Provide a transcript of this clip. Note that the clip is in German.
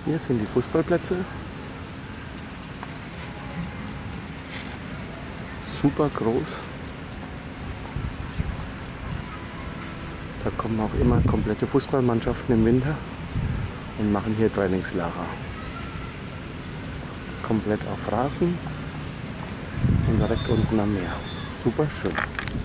Hier sind die Fußballplätze. Super groß. Da kommen auch immer komplette Fußballmannschaften im Winter und machen hier Trainingslager. Komplett auf Rasen und direkt unten am Meer. Super schön.